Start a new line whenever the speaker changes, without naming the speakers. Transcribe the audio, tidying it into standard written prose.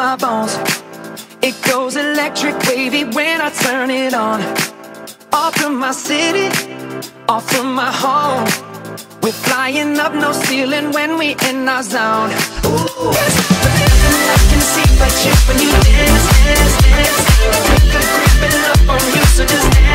my bones. It goes electric wavy when I turn it on. Off from my city, off from my home. We're flying up, no ceiling when we in our zone. Ooh, there's nothing I can see but you when you dance, dance, dance. Feel the creeping up on you, so just dance.